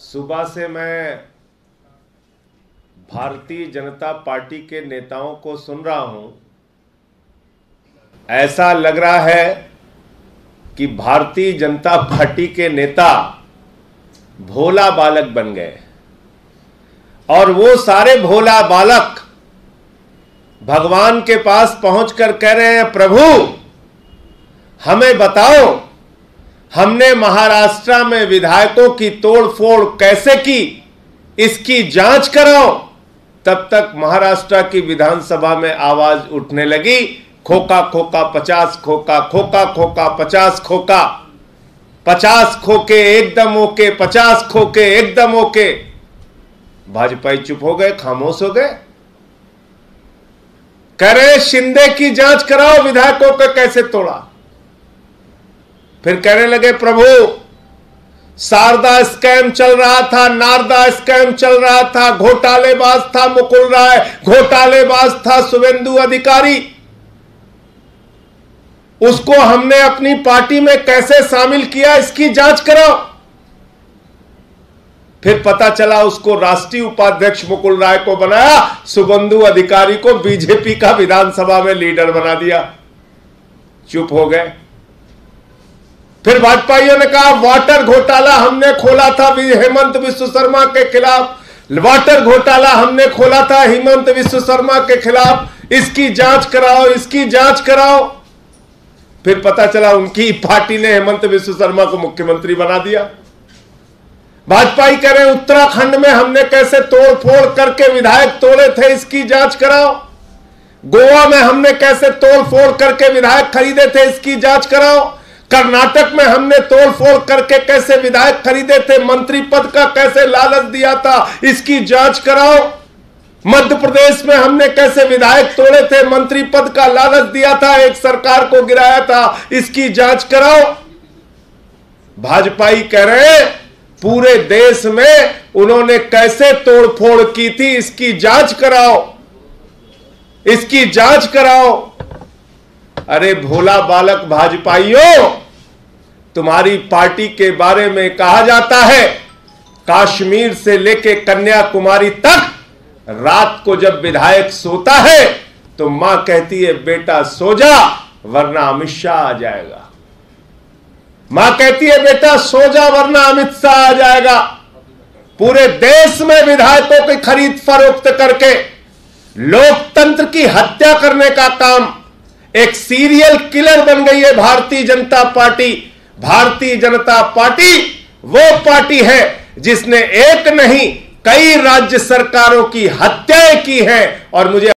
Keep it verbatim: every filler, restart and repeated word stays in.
सुबह से मैं भारतीय जनता पार्टी के नेताओं को सुन रहा हूं। ऐसा लग रहा है कि भारतीय जनता पार्टी के नेता भोला बालक बन गए और वो सारे भोला बालक भगवान के पास पहुंचकर कह रहे हैं, प्रभु हमें बताओ, हमने महाराष्ट्र में विधायकों की तोड़फोड़ कैसे की, इसकी जांच कराओ। तब तक महाराष्ट्र की विधानसभा में आवाज उठने लगी, खोका खोका पचास खोका, खोका खोका पचास खोका, पचास खोके एकदम ओके, पचास खोके एकदम ओके। भाजपाई चुप हो गए, खामोश हो गए। कह रहे शिंदे की जांच कराओ, विधायकों को कैसे तोड़ा। फिर कहने लगे, प्रभु शारदा स्कैम चल रहा था, नारदा स्कैम चल रहा था, घोटालेबाज था मुकुल राय, घोटालेबाज था शुवेंदु अधिकारी, उसको हमने अपनी पार्टी में कैसे शामिल किया, इसकी जांच कराओ। फिर पता चला उसको राष्ट्रीय उपाध्यक्ष मुकुल राय को बनाया, शुवेंदु अधिकारी को बीजेपी का विधानसभा में लीडर बना दिया। चुप हो गए। फिर भाजपाइयों ने कहा वाटर घोटाला हमने खोला था हेमंत विश्व शर्मा के खिलाफ, वाटर घोटाला हमने खोला था हेमंत विश्व शर्मा के खिलाफ, इसकी जांच कराओ, इसकी जांच कराओ। फिर पता चला उनकी पार्टी ने हेमंत विश्व शर्मा को मुख्यमंत्री बना दिया। भाजपाई कह रहे उत्तराखंड में हमने कैसे तोड़ फोड़ करके विधायक तोड़े थे, इसकी जांच कराओ। गोवा में हमने कैसे तोड़ फोड़ करके विधायक खरीदे थे, इसकी जांच कराओ। कर्नाटक में हमने तोड़ फोड़ करके कैसे विधायक खरीदे थे, मंत्री पद का कैसे लालच दिया था, इसकी जांच कराओ। मध्य प्रदेश में हमने कैसे विधायक तोड़े थे, मंत्री पद का लालच दिया था, एक सरकार को गिराया था, इसकी जांच कराओ। भाजपाई कह रहे पूरे देश में उन्होंने कैसे तोड़फोड़ की थी, इसकी जांच कराओ, इसकी जांच कराओ। अरे भोला बालक भाजपाइयों, तुम्हारी पार्टी के बारे में कहा जाता है कश्मीर से लेके कन्याकुमारी तक रात को जब विधायक सोता है तो मां कहती है बेटा सो जा वरना अमित शाह आ जाएगा। मां कहती है बेटा सो जा वरना अमित शाह आ जाएगा। पूरे देश में विधायकों की खरीद फरोख्त करके लोकतंत्र की हत्या करने का काम, एक सीरियल किलर बन गई है भारतीय जनता पार्टी। भारतीय जनता पार्टी वो पार्टी है जिसने एक नहीं कई राज्य सरकारों की हत्याएं की हैं। और मुझे